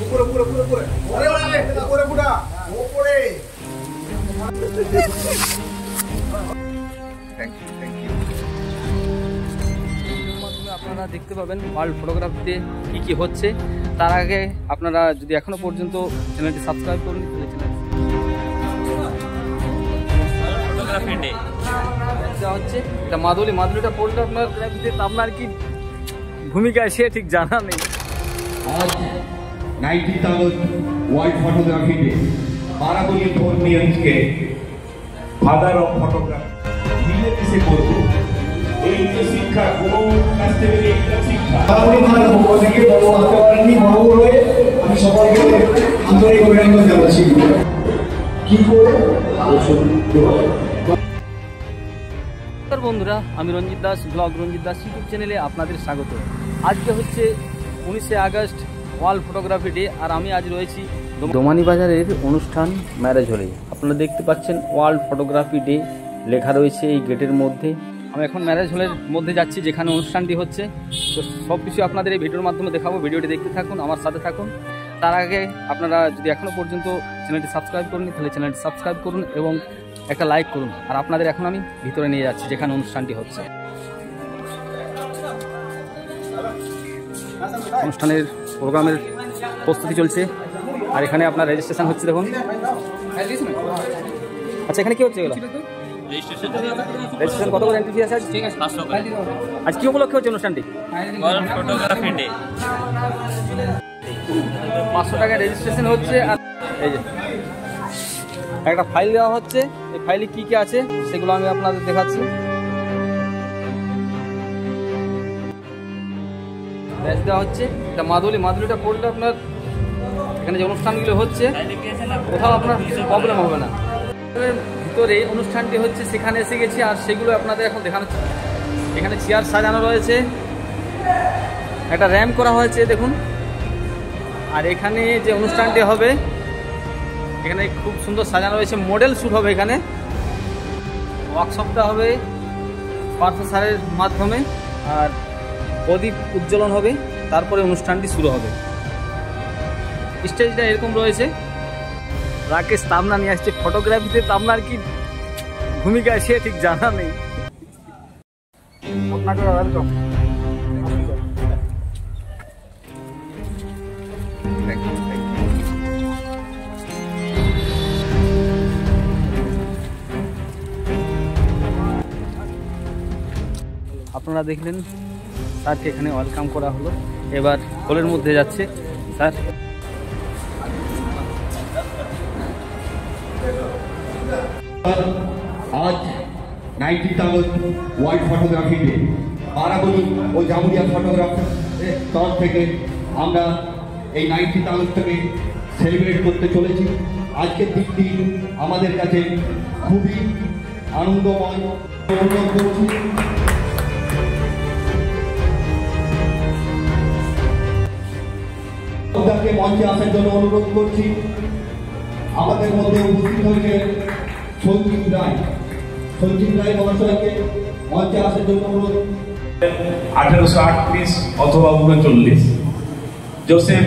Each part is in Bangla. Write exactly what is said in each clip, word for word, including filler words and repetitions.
উপরে উপরে উপরে উপরে আরে আরে উপরে পুরা উপরে থ্যাংক ইউ থ্যাংক ইউ। আপনারা দেখতে পাবেন ওয়ার্ল্ড ফটোগ্রাফিতে কী কী হচ্ছে। তার আগে আপনারা যদি এখনো পর্যন্ত চ্যানেলটি সাবস্ক্রাইব করুন তাহলে চ্যানেল ফটোগ্রাফি ডে দেওয়া হচ্ছে। এটা মাদুলি মাদুলিটা পড়লে আপনার আপনার কি ভূমিকা সে ঠিক জানা নেই। আজ nineteenth August world photography day. বারাবলি ফোর্নিয়ান্সকে ফাদার অফ ফটোগ্রাফি মিলেমিশে করব। এই যে শিক্ষা কোনো কাছ থেকে একটা শিক্ষা বারাবলি থানার পক্ষ থেকে বড় আকারণী বড় হয়ে আমি সবাইকে আন্তরিক অভিনন্দন জানাচ্ছি। কি করে বন্ধুরা, আমি রঞ্জিত দাস, ব্লগ রঞ্জিত দাস ইউটিউব চ্যানেলে আপনাদের স্বাগত। আজকে হচ্ছে উনিশে আগস্ট ওয়ার্ল্ড ফটোগ্রাফি ডে, আর আমি আজ রয়েছি দোমানি বাজারের অনুষ্ঠান ম্যারেজ হলে। আপনারা দেখতে পাচ্ছেন ওয়ার্ল্ড ফটোগ্রাফি ডে লেখা রয়েছে এই গেটের মধ্যে। আমি এখন ম্যারেজ হলের মধ্যে যাচ্ছি যেখানে অনুষ্ঠানটি হচ্ছে। তো সব কিছু আপনাদের এই ভিডিওর মাধ্যমে দেখাবো। ভিডিওটি দেখতে থাকুন, আমার সাথে থাকুন। তার আগে আপনারা যদি এখনও পর্যন্ত চ্যানেলটি সাবস্ক্রাইব করুন তাহলে চ্যানেলটি সাবস্ক্রাইব করুন এবং একটা লাইক করুন। আর আপনাদের এখন আমি ভিতরে নিয়ে যাচ্ছি যেখানে অনুষ্ঠানটি হচ্ছে। অনুষ্ঠানের প্রোগ্রামের প্রস্তুতি চলছে, আর এখানে আপনার রেজিস্ট্রেশন হচ্ছে। দেখুন, আচ্ছা এখানে কি হচ্ছে এগুলো রেজিস্ট্রেশন কত করে এন্ট্রি ফি আছে? আজ ঠিক আছে পাঁচশো করে। আজ কি উপলক্ষে হচ্ছে অনুষ্ঠানটি? World photography day. পাঁচশো টাকা রেজিস্ট্রেশন হচ্ছে। আর এই যে একটা ফাইল দেওয়া হচ্ছে, এই ফাইলে কি কি আছে সেগুলো আমি আপনাদের দেখাচ্ছি। ব্যাচ দেওয়া হচ্ছে। এটা মাদুলি মাদুলিটা পড়লে আপনার এখানে যে অনুষ্ঠানগুলো হচ্ছে কোথাও আপনার কিছু প্রবলেম হবে না। ভিতরে অনুষ্ঠানটি হচ্ছে সেখানে এসে গেছি, আর সেগুলো আপনাদের এখন দেখানো। এখানে চেয়ার সাজানো রয়েছে, একটা র্যাম্প করা হয়েছে দেখুন। আর এখানে যে অনুষ্ঠানটি হবে এখানে খুব সুন্দর সাজানো রয়েছে, মডেল শ্যুট হবে এখানে। ওয়ার্কশপটা হবে পার্থ স্যারের মাধ্যমে, আর প্রদীপ উজ্জ্বলন হবে, তারপরে অনুষ্ঠানটি শুরু হবে। স্টেজটা এরকম রয়েছে। রাকেশ তামনা নিয়ে আসছে ফটোগ্রাফিতে। তামনার কি ভূমিকা সে ঠিক জানা নেই। আপনারা দেখলেন স্যারকে এখানে ওয়েলকাম করা হলো। এবার হলের মধ্যে যাচ্ছে স্যার। আজ nineteenth August world photography day. বারাবলি ও জামুরিয়া ফটোগ্রাফার তরফ থেকে আমরা এই নাইনটিন্থ আগস্টটাকে সেলিব্রেট করতে চলেছি। আজকের দিনটি আমাদের কাছে খুবই আনন্দময় অনুভব করছি। মঞ্চে আসার জন্য অনুরোধ করছি। আমাদের মধ্যে উপস্থিত হয়েছে সঞ্জীব রায়। সঞ্জীব রায় মহাশয়কে মঞ্চে আসার জন্য অনুরোধ। আঠারোশো আটত্রিশ অথবা উনচল্লিশ জোসেফ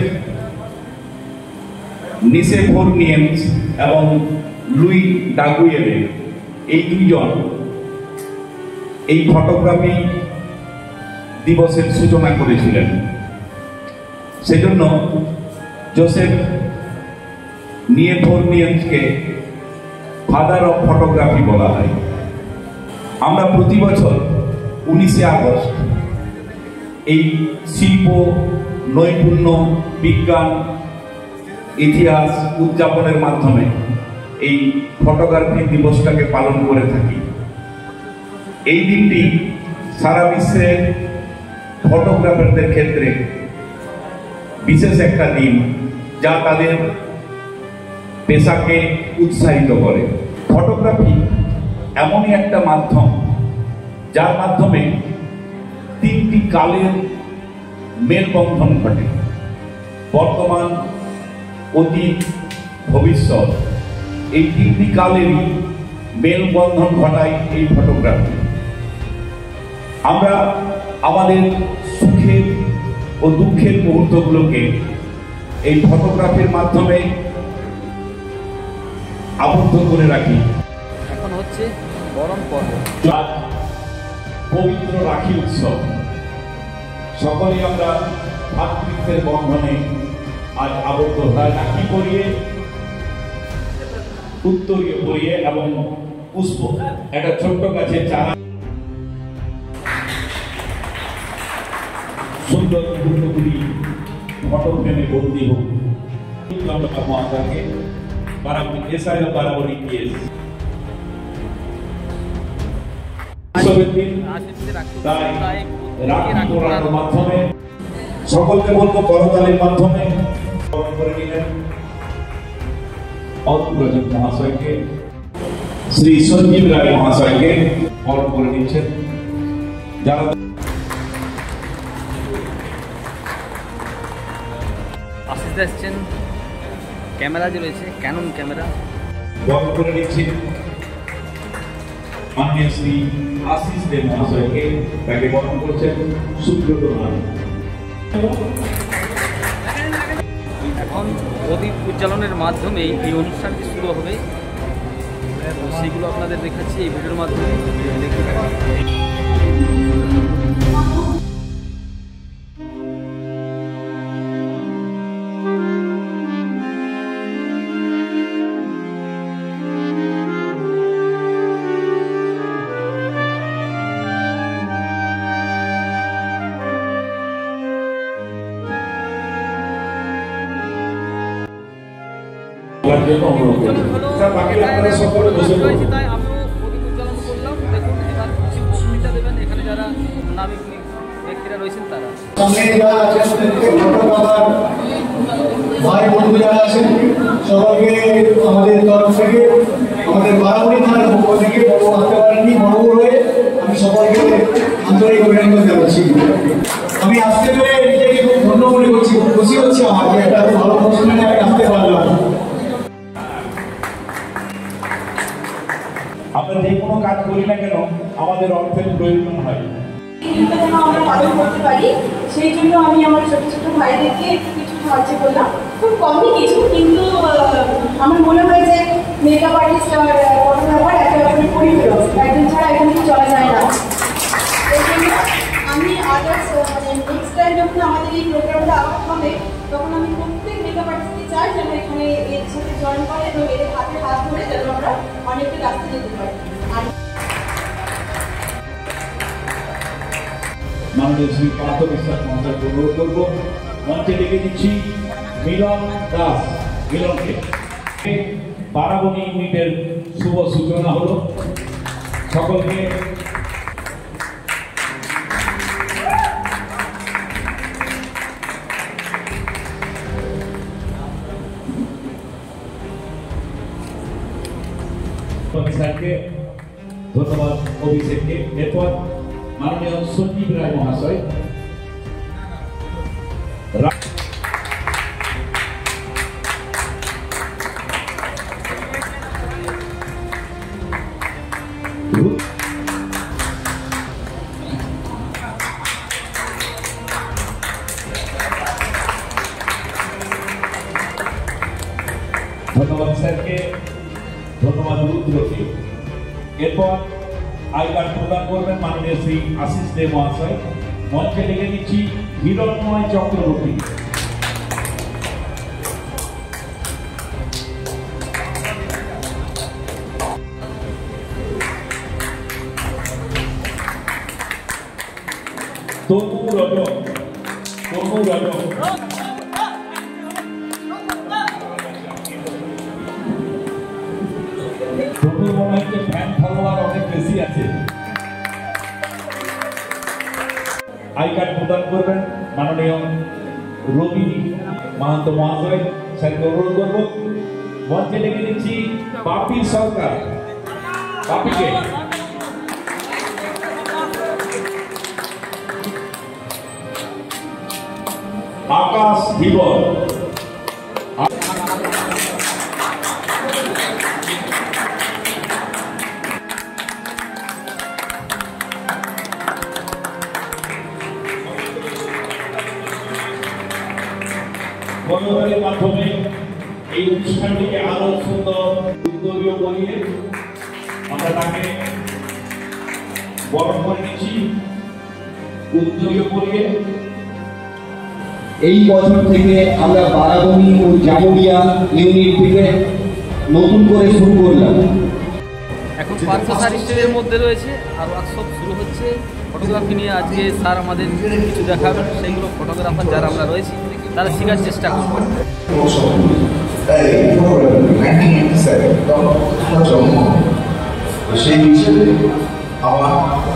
নিসেফোর্নিয়েন্স এবং লুই ডাগুয়েলে এই দুইজন এই ফটোগ্রাফি দিবসের সূচনা করেছিলেন। সেজন্য জোসেফ নিসেফোর্নিয়েন্সকে ফাদার অফ ফটোগ্রাফি বলা হয়। আমরা প্রতি বছর উনিশে আগস্ট এই শিল্প, নৈপুণ্য, বিজ্ঞান, ইতিহাস উদযাপনের মাধ্যমে এই ফটোগ্রাফি দিবসটাকে পালন করে থাকি। এই দিনটি সারা বিশ্বের ফটোগ্রাফারদের ক্ষেত্রে বিশেষ একটা দিন, যা তাদের পেশাকে উৎসাহিত করে। ফটোগ্রাফি এমনই একটা মাধ্যম যার মাধ্যমে তিনটি কালের মেলবন্ধন ঘটে। বর্তমান, অতীত, ভবিষ্যৎ, এই তিনটি কালেরই মেলবন্ধন ঘটায় এই ফটোগ্রাফি। আমরা আমাদের সুখের ও দুঃখের মুহূর্তগুলোকে এই ফটোগ্রাফির মাধ্যমে আবদ্ধ করে রাখি। এখন হচ্ছে গরম পর্ব। আজ পবিত্র রাখি উৎসব, সকলে আমরা ভাতৃত্বের বন্ধনে আজ আবদ্ধ হয়। রাখি পরিয়ে, উত্তরীয় পরিয়ে এবং পুষ্প একটা ছোট্ট গাছের চারা সুন্দর মুহূর্তগুলি ফটো ফ্রেমে বন্দী হোক। মহাশয়কে বারাবরী এসআই বারাবরী কেস তাই রাখি পরানোর মাধ্যমে সকলকে বলবো করতালির মাধ্যমে বরণ করে নিলেন অতুলরাজন মহাশয়কে, শ্রী সঞ্জীব রায় মহাশয়কে বরণ করে নিচ্ছেন। যারা আশিস আসছেন, ক্যামেরা যে রয়েছে ক্যানন ক্যামেরা বরণ করে নিচ্ছেন মাননীয় শ্রী আশিস দে মহাশয়কে, তাকে বরণ করছেন সুব্রত রায়। এখন প্রদীপ উজ্জ্বলনের মাধ্যমেই এই অনুষ্ঠানটি শুরু হবে, তো সেগুলো আপনাদের দেখাচ্ছি এই ভিডিওর মাধ্যমে। দেখতে থাকুন। স্যার বাকি আপনারা সকলে বসে পড়ুন। তাই আমিও প্রদীপ উজ্জ্বলন করলাম। দেখুন এবার কিছু বক্তৃতা দেবেন এখানে যারা নামী ব্যক্তিরা রয়েছেন তারা। সামনে যারা আছেন ফটোগ্রাফার ভাই বন্ধু যারা আছেন সবাইকে আমাদের তরফ থেকে, আমাদের বারাবরী থানার পক্ষ থেকে বড় আসতে পারেননি মনোবল হয়ে আমি সবাইকে আন্তরিক অভিনন্দন জানাচ্ছি। আমি আসতে পেরে নিজেকে খুব ধন্য মনে করছি, খুব খুশি হচ্ছে আমার যে একটা ভালো অনুষ্ঠানে আমি আসতে পারলাম। আমরা যে কোনো কাজ করি না কেন আমাদের অর্থের প্রয়োজন হয়, আমরা পালন করতে পারি। সেই জন্য আমি আমার ছোট ছোট ভাইদেরকে কিছু সাহায্য করলাম, খুব কমই কিছু, কিন্তু আমার মনে হয় যে মেকআপ আর্টিস্ট আর ফটোগ্রাফার একটা রকমের পরিপূরক, একজন ছাড়া এখানে চলা যায় না। এই জন্য আমি আদার্স মানে নেক্সট টাইম যখন আমাদের এই প্রোগ্রামটা আবার হবে তখন আমি প্রত্যেক মেকআপ আর্টিস্টকে চাই যেন এখানে এর সাথে জয়েন করে এবং এদের হাতে হাত ধরে যেন আমরা অনেকটা রাস্তা যেতে পারি। আর মাননীয় শ্রী পার্থ বিশ্বাস মহাশয়কে অনুরোধ করবো, মঞ্চে ডেকে দিচ্ছি মিলন দাস। মিলনকে বারাবরী ইউনিটের শুভ সূচনা হলো। সকলকে স্যারকে ধন্যবাদ, অভিষেককে। এরপর মাননীয় সঞ্জীব রায় মহাশয় ধন্যবাদ স্যারকে, ধন্যবাদ রুদ্রকে। এরপর আই কার্ড প্রদান করবেন মাননীয় শ্রী আশিস দে মহাশয়। মঞ্চে ডেকে দিচ্ছি হিরণময় চক্রবর্তী। তনু রজক, তনু রজক তনুর মনে হচ্ছে ফ্যান ফলোয়ার অনেক বেশি আছে। আই কার্ড প্রদান করবেন মাননীয় রবি মাহাতো মহাশয়। স্যারকে অনুরোধ করবো, মঞ্চে ডেকে দিচ্ছি বাপি সরকার। বাপিকে আকাশ ধীবর, বনমালী মাধ্যমে এই অনুষ্ঠানটিকে আরো সুন্দর উদ্যোগীয় করিয়ে আমরা তাকে বরণ করে নিচ্ছি। উদ্যোগীয় করিয়ে এই বছর থেকে আমরা বারাবণী ও জামুরিয়া ইউনিট থেকে নতুন করে শুরু করলাম। এখন পাঁচশো সার স্টেজের মধ্যে রয়েছে আর ওয়ার্কশপ শুরু হচ্ছে ফটোগ্রাফি নিয়ে। আজকে স্যার আমাদের কিছু দেখাবেন, সেইগুলো ফটোগ্রাফার যারা আমরা রয়েছি তারা শেখার চেষ্টা করবেন। সেই হিসেবে আমার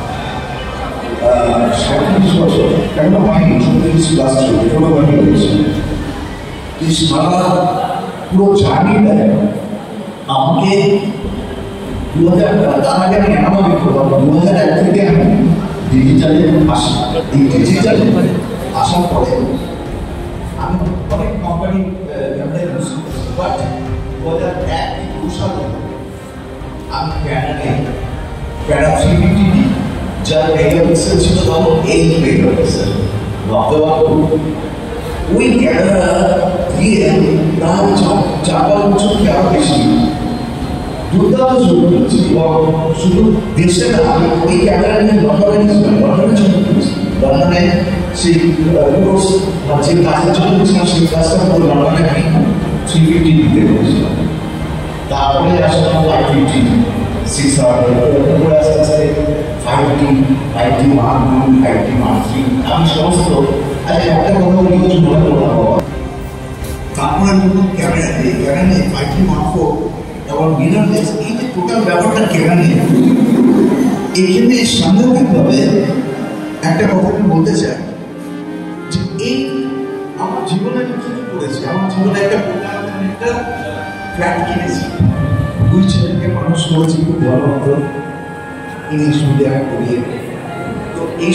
সাঁত্রিশ বছর কেন হয়নি চল্লিশ প্লাস ফটোগ্রাফি হয়েছে। এই সারা পুরো জার্নিটা আমাকে দু হাজার তার আগে আমি এমনভাবে করলাম দু হাজার এক থেকে আমি ডিজিটালে আসি। এই ডিজিটালে আসার পরে আমি অনেক কোম্পানি ক্যামেরা ইউজ করছি, বাট দু হাজার এক দু সালে আমি ক্যানাডে ক্যানা থ্রি ফিফটি ডি যার মেগাপিক্সেল ছিল তখন এইট মেগাপিক্সেল ভাবতে পারবো। ওই ক্যামেরা দিয়ে প্রায় চার পাঁচ বছর আরো বেশি দুর্দান্ত শুরু করেছি এবং শুধু দেশে না আমি ওই ক্যামেরা নিয়ে লন্ডনে গেছিলাম, লন্ডনে শুরু করেছি। লন্ডনে সেই কোর্স বা যে কাজের জন্য গেছিলাম সেই কাজটা পুরো লন্ডনে আমি থ্রি ফিফটি দিতে করেছিলাম। তারপরে আসলাম ফাইভ ফিফটি সিক্স হান্ড্রেড, তারপরে আস্তে আস্তে five D five D one two five D one three আমি সমস্ত আচ্ছা একটা কথা বলি কিছু মনে করলাম বাবা। তারপরে নতুন ক্যামেরা দিয়ে ক্যামেরা নিয়ে ফাইভ টি ওয়ান ফোর এবং মিররলেস এই যে টোটাল ব্যাপারটা ক্যামেরা নিয়ে এখানে সাংঘাতিকভাবে একটা কথা আমি বলতে চাই যে এই আমার জীবনে আমি কি কি করেছি। আমার জীবনে একটা একটা ফ্ল্যাট কিনেছি, দুই ছেলেকে মানুষ করেছি খুব ভালো মতো ইংলিশ মিডিয়ামে পড়িয়ে। তো এই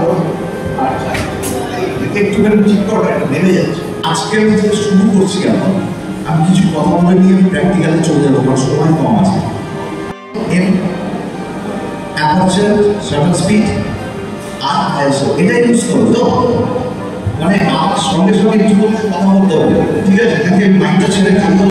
একটুখানি ঠিক করা একটা নেমে যাচ্ছে। আজকে আমি যে শুরু করছি এখন আমি কিছু কথা বলে নিয়ে আমি প্র্যাকটিক্যালে চলে যাবো, কারণ সময় কম আছে। এম অ্যাপারচার শাটার স্পিড আর আইএসও এটা ইউজ করো তো, মানে আমার সঙ্গে সঙ্গে একটু কথা বলতে হবে, ঠিক আছে? তাকে মাইন্ডটা ছেড়ে খালি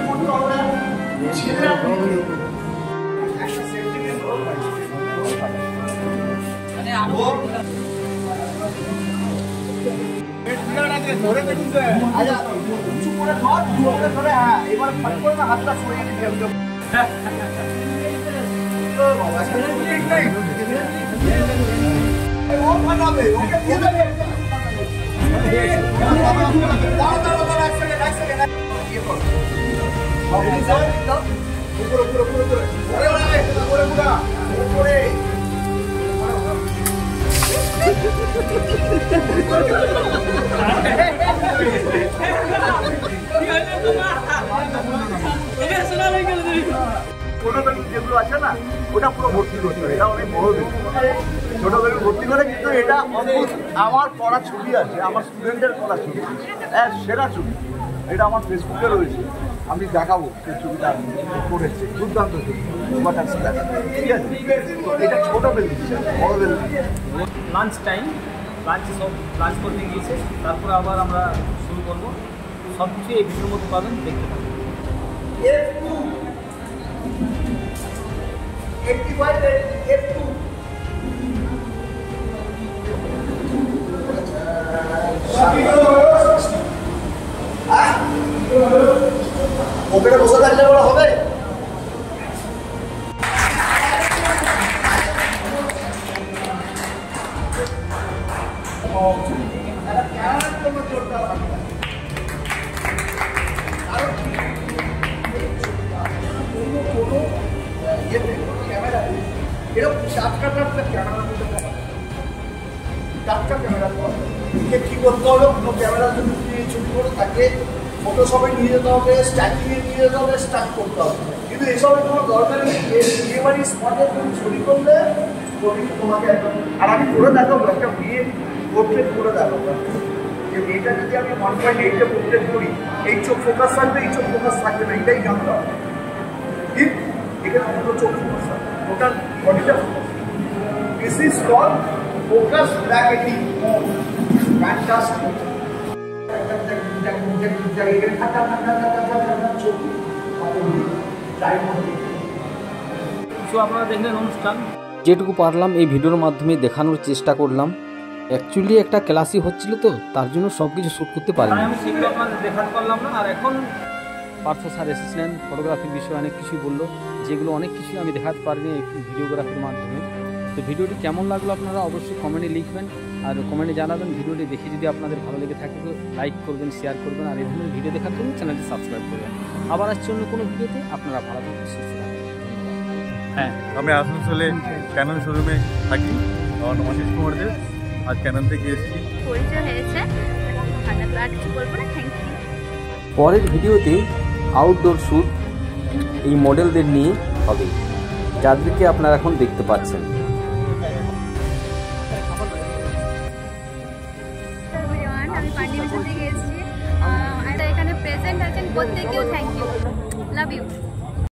ধরে দেখুন আচ্ছা উঁচু করে ধর ধরে ধরে হ্যাঁ এবার ফাট করে না হাতটা সরিয়ে দিতে হবে। ও ফাটাবে ওকে দিয়ে দেবে। দাঁড়া দাঁড়া দাঁড়া এক সেকেন্ড এক সেকেন্ড ইয়ে করো উপরে উপরে উপরে উপরে উপরে উপরে উপরে যেগুলো আছে না ওটা পুরো ভর্তি করতে হবে, এটা অনেক বড় দেখি ছোট করে ভর্তি করে। কিন্তু এটা অদ্ভুত আমার পড়া ছবি আছে, আমার স্টুডেন্টের পড়া ছবি, এক সেরা ছবি। এটা আমার ফেসবুকে রয়েছে, আমি দেখাবো সেই ছবিটা করেছে, দুর্দান্ত ছবি। ঠিক আছে, এটা ছোট বেল দিচ্ছে, বড় বেল লাঞ্চ টাইম, লাঞ্চ সব লাঞ্চ করতে গিয়েছে, তারপরে আবার আমরা শুরু করবো। সব কিছু এই ভিডিওর মধ্যে পাবেন, দেখতে পাবেন। ওপরে বসে থাকলে বলা হবে। এরকম টাটকা টাটকা ক্যামেরার মধ্যে টাটকা ক্যামেরা কি করতে হবে? কোনো ক্যামেরা যদি ছবি করে থাকে ফটোশপে নিয়ে যেতে হবে, স্ট্যাকিংয়ে নিয়ে যেতে হবে, স্টার্ট করতে হবে। কিন্তু এসবের কোনো দরকার নেই। বিয়ে বাড়ির স্পটে তুমি ছবি করলে ছবি তোমাকে একদম। আর আমি করে দেখাবো একটা বিয়ে পোর্ট্রেট করে দেখাবো যে মেয়েটা যদি আমি ওয়ান পয়েন্ট এইটে পোর্ট্রেট করি, এই চোখ ফোকাস থাকবে, এই চোখ ফোকাস থাকবে না, এটাই জানতে হবে। ঠিক এখানে দুটো চোখ ফোকাস থাকবে, টোটাল বডিটা focus. This is called focus bracketing mode. Fantastic. কিছু আপনারা দেখলেন অনুষ্ঠান, যেটুকু পারলাম এই ভিডিওর মাধ্যমে দেখানোর চেষ্টা করলাম। অ্যাকচুয়ালি একটা ক্লাসই হচ্ছিল তো, তার জন্য সব কিছু শ্যুট করতে পারিনি, আমি সেগুলো আপনাদের দেখাতে পারলাম না। আর এখন পার্থ স্যার এসেছিলেন, ফটোগ্রাফির বিষয়ে অনেক কিছুই বললো, যেগুলো অনেক কিছুই আমি দেখাতে পারিনি এই ভিডিওগ্রাফির মাধ্যমে। তো ভিডিওটি কেমন লাগলো আপনারা অবশ্যই কমেন্টে লিখবেন, আর কমেন্টে জানাবেন। ভিডিওটি দেখে যদি আপনাদের ভালো লেগে থাকে তো লাইক করবেন, শেয়ার করবেন, আর এই ধরনের ভিডিও দেখার জন্য চ্যানেলটি সাবস্ক্রাইব করবেন। আবার আসছে অন্য কোনো ভিডিওতে, আপনারা ভালো থাকবেন, সুস্থ থাকবেন। হ্যাঁ, আমি আসানসোলে ক্যানন শোরুমে থাকি। আমার নাম আশিস কুমার দেব, আজ ক্যানন থেকে এসেছি। পরিচয় হয়েছে, আর কিছু বলবো না, থ্যাংক ইউ। পরের ভিডিওতে আউটডোর শ্যুট এই মডেলদের নিয়ে হবে, যাদেরকে আপনারা এখন দেখতে পাচ্ছেন। আমি পান্ডিমিশন থেকে এসেছি, আর এখানে প্রেজেন্ট আছেন প্রত্যেকেও থ্যাংক ইউ, লাভ ইউ।